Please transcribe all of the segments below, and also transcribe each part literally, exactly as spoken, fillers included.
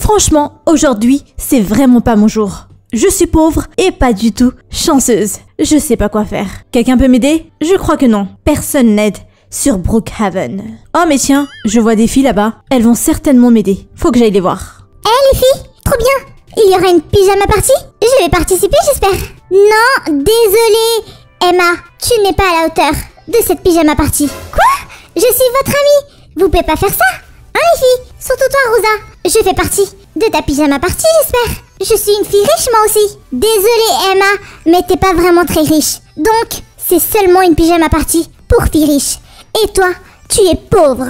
Franchement, aujourd'hui, c'est vraiment pas mon jour. Je suis pauvre et pas du tout chanceuse. Je sais pas quoi faire. Quelqu'un peut m'aider? Je crois que non. Personne n'aide sur Brookhaven. Oh mais tiens, je vois des filles là-bas. Elles vont certainement m'aider. Faut que j'aille les voir. Hé hey, les filles, trop bien. Il y aura une pyjama party? Je vais participer, j'espère. Non, désolée. Emma, tu n'es pas à la hauteur de cette pyjama party. Quoi? Je suis votre amie. Vous pouvez pas faire ça? Hein les filles? Surtout toi Rosa. Je fais partie de ta pyjama party, j'espère. Je suis une fille riche moi aussi. Désolée Emma, mais t'es pas vraiment très riche. Donc, c'est seulement une pyjama party pour filles riches. Et toi, tu es pauvre.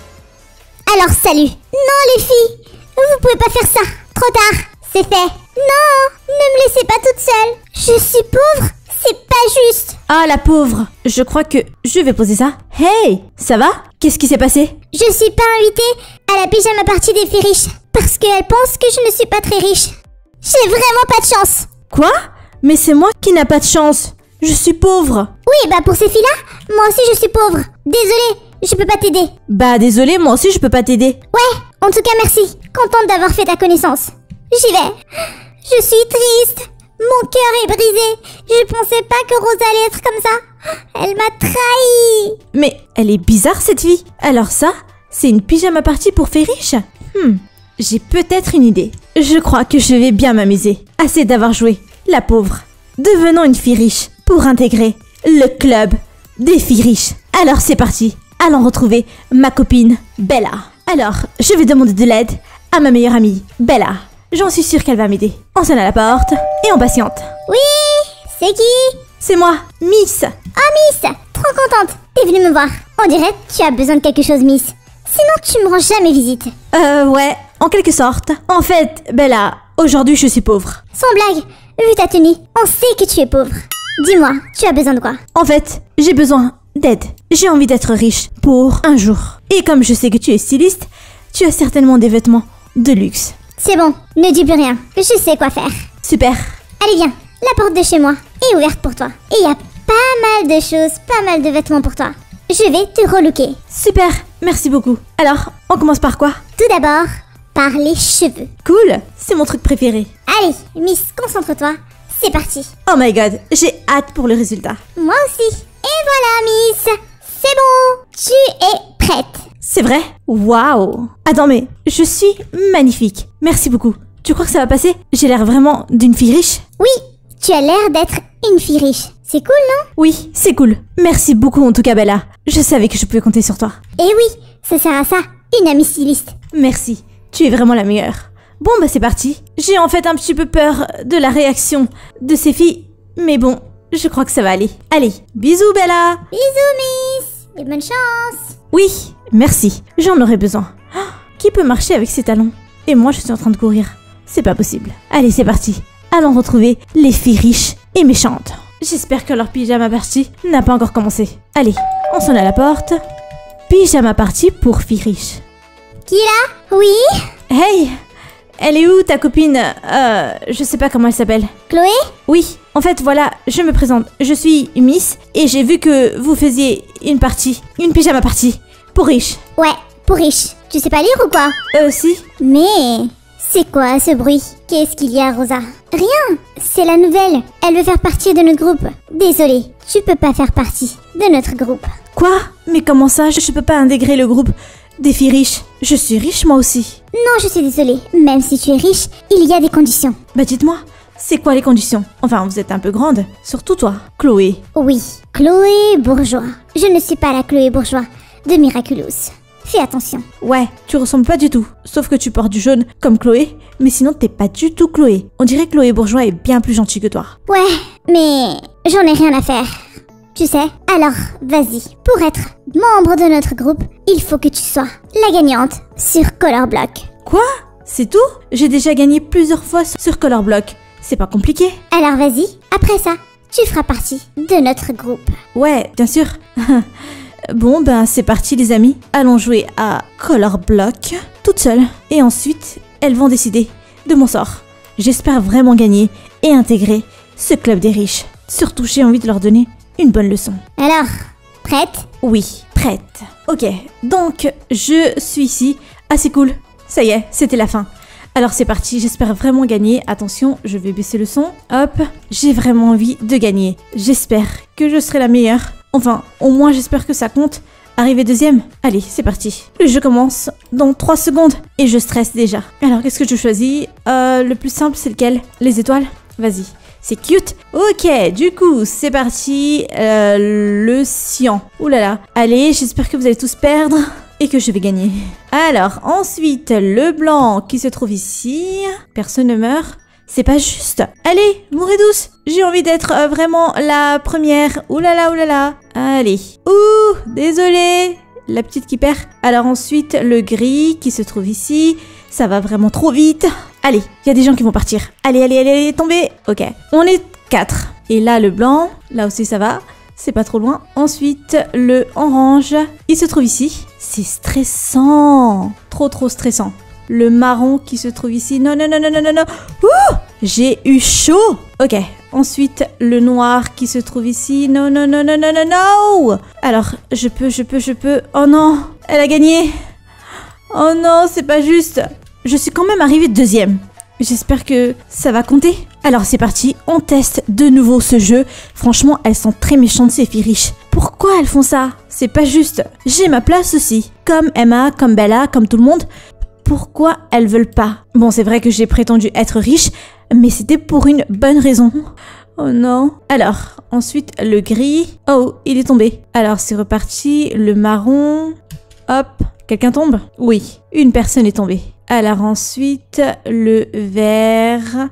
Alors salut. Non les filles, vous pouvez pas faire ça. Trop tard, c'est fait. Non, ne me laissez pas toute seule. Je suis pauvre, c'est pas juste. Ah la pauvre, je crois que je vais poser ça. Hey, ça va? Qu'est-ce qui s'est passé? Je suis pas invitée à la pyjama party des filles riches parce qu'elles pensent que je ne suis pas très riche. J'ai vraiment pas de chance. Quoi? Mais c'est moi qui n'a pas de chance. Je suis pauvre. Oui, bah pour ces filles-là, moi aussi je suis pauvre. Désolée, je peux pas t'aider. Bah désolée, moi aussi je peux pas t'aider. Ouais, en tout cas merci. Contente d'avoir fait ta connaissance. J'y vais. Je suis triste. Mon cœur est brisé. Je pensais pas que Rosa allait être comme ça. Elle m'a trahi. Mais elle est bizarre cette fille. Alors ça, c'est une pyjama party pour filles riches? Hmm, j'ai peut-être une idée. Je crois que je vais bien m'amuser. Assez d'avoir joué la pauvre. Devenons une fille riche pour intégrer le club des filles riches. Alors c'est parti. Allons retrouver ma copine Bella. Alors, je vais demander de l'aide à ma meilleure amie Bella. J'en suis sûre qu'elle va m'aider. On sonne à la porte et on patiente. Oui, c'est qui? C'est moi, Miss. Oh Miss, trop contente. T'es venue me voir. On dirait que tu as besoin de quelque chose, Miss. Sinon, tu me rends jamais visite. Euh, ouais, en quelque sorte. En fait, Bella, aujourd'hui je suis pauvre. Sans blague, vu ta tenue, on sait que tu es pauvre. Dis-moi, tu as besoin de quoi? En fait, j'ai besoin d'aide. J'ai envie d'être riche pour un jour. Et comme je sais que tu es styliste, tu as certainement des vêtements de luxe. C'est bon, ne dis plus rien. Je sais quoi faire. Super. Allez, viens. La porte de chez moi est ouverte pour toi. Et il y a pas mal de choses, pas mal de vêtements pour toi. Je vais te relooker. Super, merci beaucoup. Alors, on commence par quoi? Tout d'abord, par les cheveux. Cool, c'est mon truc préféré. Allez, Miss, concentre-toi. C'est parti. Oh my god, j'ai hâte pour le résultat. Moi aussi. Et voilà, Miss. C'est bon. Tu es prête. C'est vrai? Waouh! Attends, mais je suis magnifique. Merci beaucoup. Tu crois que ça va passer? J'ai l'air vraiment d'une fille riche? Oui, tu as l'air d'être une fille riche. C'est cool, non? Oui, c'est cool. Merci beaucoup en tout cas, Bella. Je savais que je pouvais compter sur toi. Et oui, ça sert à ça, une amie styliste. Merci, tu es vraiment la meilleure. Bon, bah c'est parti. J'ai en fait un petit peu peur de la réaction de ces filles, mais bon, je crois que ça va aller. Allez, bisous, Bella! Bisous, Miss! Et bonne chance! Oui, merci, j'en aurais besoin. Oh, qui peut marcher avec ses talons? Et moi, je suis en train de courir. C'est pas possible. Allez, c'est parti. Allons retrouver les filles riches et méchantes. J'espère que leur pyjama party n'a pas encore commencé. Allez, on sonne à la porte. Pyjama party pour filles riches. Qui est là? Oui? Hey! Elle est où ta copine? Euh, je sais pas comment elle s'appelle. Chloé? Oui, en fait, voilà, je me présente. Je suis Miss et j'ai vu que vous faisiez une partie, une pyjama party pour riches. Ouais, pour riches. Tu sais pas lire ou quoi? Euh, si. Mais c'est quoi ce bruit? Qu'est-ce qu'il y a, Rosa? Rien, c'est la nouvelle. Elle veut faire partie de notre groupe. Désolée, tu peux pas faire partie de notre groupe. Quoi? Mais comment ça? Je peux pas intégrer le groupe des filles riches. Je suis riche moi aussi. Non, je suis désolée. Même si tu es riche, il y a des conditions. Bah dites-moi, c'est quoi les conditions? Enfin, vous êtes un peu grande. Surtout toi, Chloé. Oui, Chloé Bourgeois. Je ne suis pas la Chloé Bourgeois de Miraculous. Fais attention. Ouais, tu ressembles pas du tout. Sauf que tu portes du jaune comme Chloé, mais sinon t'es pas du tout Chloé. On dirait que Chloé Bourgeois est bien plus gentille que toi. Ouais, mais j'en ai rien à faire. Tu sais, alors vas-y. Pour être membre de notre groupe, il faut que tu sois la gagnante sur Color Block. Quoi? C'est tout? J'ai déjà gagné plusieurs fois sur Color Block. C'est pas compliqué. Alors vas-y, après ça, tu feras partie de notre groupe. Ouais, bien sûr. Bon, ben c'est parti les amis. Allons jouer à Color Block toute seule. Et ensuite, elles vont décider de mon sort. J'espère vraiment gagner et intégrer ce club des riches. Surtout, j'ai envie de leur donner une bonne leçon. Alors, prête? Oui, prête. Ok, donc je suis ici. Ah, c'est cool. Ça y est, c'était la fin. Alors c'est parti, j'espère vraiment gagner. Attention, je vais baisser le son. Hop, j'ai vraiment envie de gagner. J'espère que je serai la meilleure. Enfin, au moins j'espère que ça compte. Arriver deuxième? Allez, c'est parti. Le jeu commence dans trois secondes et je stresse déjà. Alors, qu'est-ce que je choisis? euh, Le plus simple, c'est lequel? Les étoiles? Vas-y. C'est cute. Ok, du coup, c'est parti. Euh, le cyan. Ouh là là. Allez, j'espère que vous allez tous perdre et que je vais gagner. Alors, ensuite, le blanc qui se trouve ici. Personne ne meurt. C'est pas juste. Allez, mourez douce. J'ai envie d'être euh, vraiment la première. Ouh là là, ouh là là. Allez. Ouh, désolé. La petite qui perd. Alors ensuite, le gris qui se trouve ici. Ça va vraiment trop vite. Allez, il y a des gens qui vont partir. Allez, allez, allez, allez, tombez. Ok, on est quatre. Et là, le blanc. Là aussi, ça va. C'est pas trop loin. Ensuite, le orange. Il se trouve ici. C'est stressant. Trop, trop stressant. Le marron qui se trouve ici. Non, non, non, non, non, non, non. Ouh, j'ai eu chaud. Ok. Ensuite, le noir qui se trouve ici. Non, non, non, non, non, non, non. Alors, je peux, je peux, je peux. Oh non, elle a gagné. Oh non, c'est pas juste. Je suis quand même arrivée deuxième. J'espère que ça va compter. Alors, c'est parti. On teste de nouveau ce jeu. Franchement, elles sont très méchantes, ces filles riches. Pourquoi elles font ça? C'est pas juste. J'ai ma place aussi. Comme Emma, comme Bella, comme tout le monde. Pourquoi elles veulent pas? Bon, c'est vrai que j'ai prétendu être riche, mais c'était pour une bonne raison. Oh non. Alors, ensuite, le gris. Oh, il est tombé. Alors, c'est reparti. Le marron. Hop. Quelqu'un tombe? Oui, une personne est tombée. Alors ensuite, le vert.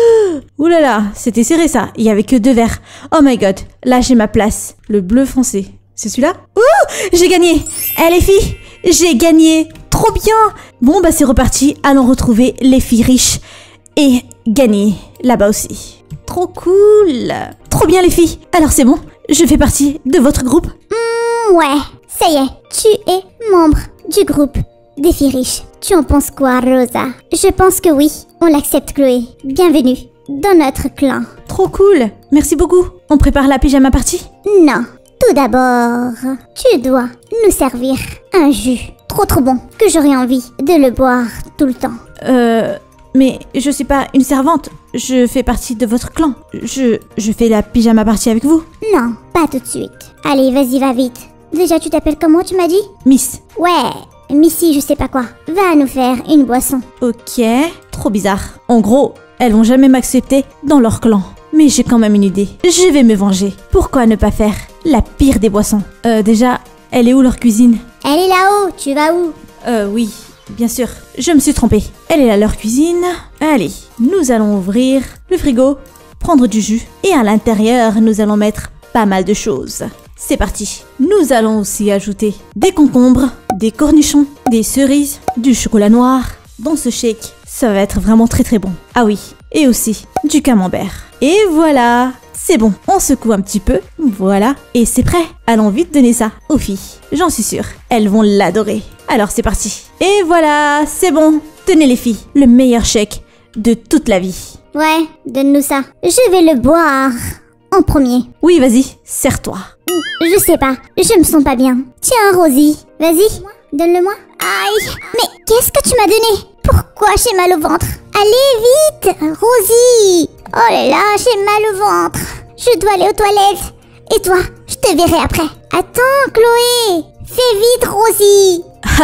Ouh là là, c'était serré ça. Il y avait que deux verts. Oh my god, là j'ai ma place. Le bleu foncé. C'est celui-là? Ouh, j'ai gagné. Eh les filles, j'ai gagné. Trop bien. Bon bah c'est reparti. Allons retrouver les filles riches et gagner là-bas aussi. Trop cool. Trop bien les filles. Alors c'est bon, je fais partie de votre groupe? Mmh, ouais, ça y est, tu es membre du groupe des filles riches. Tu en penses quoi, Rosa? Je pense que oui, on l'accepte, Chloé. Bienvenue dans notre clan. Trop cool. Merci beaucoup. On prépare la pyjama party? Non, tout d'abord, tu dois nous servir un jus trop trop bon que j'aurais envie de le boire tout le temps. Euh... Mais je suis pas une servante. Je fais partie de votre clan. Je... je fais la pyjama party avec vous. Non, pas tout de suite. Allez, vas-y, va vite. Déjà, tu t'appelles comment, tu m'as dit? Miss. Ouais, Missy, je sais pas quoi. Va nous faire une boisson. Ok, trop bizarre. En gros, elles vont jamais m'accepter dans leur clan. Mais j'ai quand même une idée. Je vais me venger. Pourquoi ne pas faire la pire des boissons? Euh, déjà, elle est où leur cuisine? Elle est là-haut, tu vas où? Euh, oui, bien sûr. Je me suis trompée. Elle est là leur cuisine. Allez, nous allons ouvrir le frigo, prendre du jus. Et à l'intérieur, nous allons mettre pas mal de choses. C'est parti. Nous allons aussi ajouter des concombres, des cornichons, des cerises, du chocolat noir. Dans ce shake, ça va être vraiment très très bon. Ah oui, et aussi du camembert. Et voilà, c'est bon. On secoue un petit peu, voilà, et c'est prêt. Allons vite donner ça aux filles. J'en suis sûre, elles vont l'adorer. Alors c'est parti. Et voilà, c'est bon. Tenez les filles, le meilleur shake de toute la vie. Ouais, donne-nous ça. Je vais le boire en premier. Oui, vas-y, serre-toi. Je sais pas, je me sens pas bien. Tiens, Rosie, vas-y, donne-le-moi. Aïe, mais qu'est-ce que tu m'as donné? Pourquoi j'ai mal au ventre? Allez, vite, Rosie. Oh là là, j'ai mal au ventre. Je dois aller aux toilettes. Et toi, je te verrai après. Attends, Chloé, fais vite, Rosie.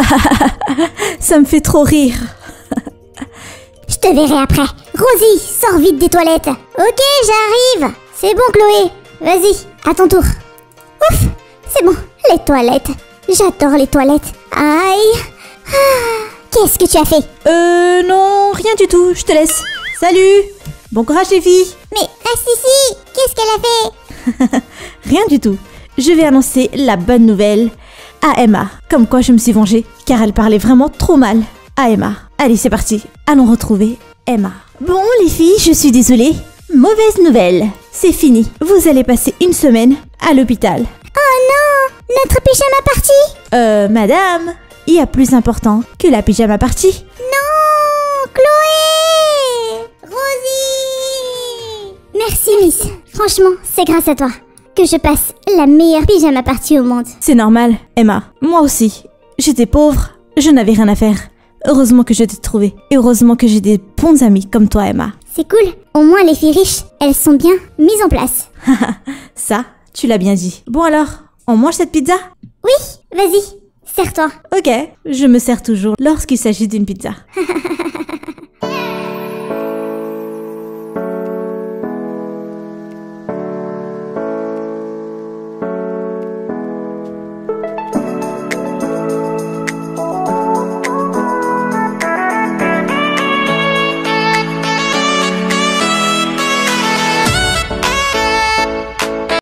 Ça me fait trop rire. Je te verrai après. Rosie, sors vite des toilettes. Ok, j'arrive. C'est bon, Chloé. Vas-y, à ton tour. Ouf, c'est bon, les toilettes. J'adore les toilettes. Aïe. Ah, qu'est-ce que tu as fait? Euh, non, rien du tout, je te laisse. Salut. Bon courage les filles. Mais reste ici. Qu'est-ce qu'elle a fait? Rien du tout. Je vais annoncer la bonne nouvelle à Emma. Comme quoi je me suis vengée, car elle parlait vraiment trop mal à Emma. Allez, c'est parti. Allons retrouver Emma. Bon les filles, je suis désolée. Mauvaise nouvelle. C'est fini. Vous allez passer une semaine à l'hôpital. Oh non, notre pyjama party? Euh, madame, il y a plus important que la pyjama party. Non, Chloé! Rosie! Merci, Miss. Franchement, c'est grâce à toi que je passe la meilleure pyjama party au monde. C'est normal, Emma. Moi aussi. J'étais pauvre, je n'avais rien à faire. Heureusement que je t'ai trouvé. Et heureusement que j'ai des bons amis comme toi, Emma. C'est cool. Au moins, les filles riches, elles sont bien mises en place. Ça, tu l'as bien dit. Bon alors, on mange cette pizza? Oui, vas-y, sers-toi. Ok, je me sers toujours lorsqu'il s'agit d'une pizza.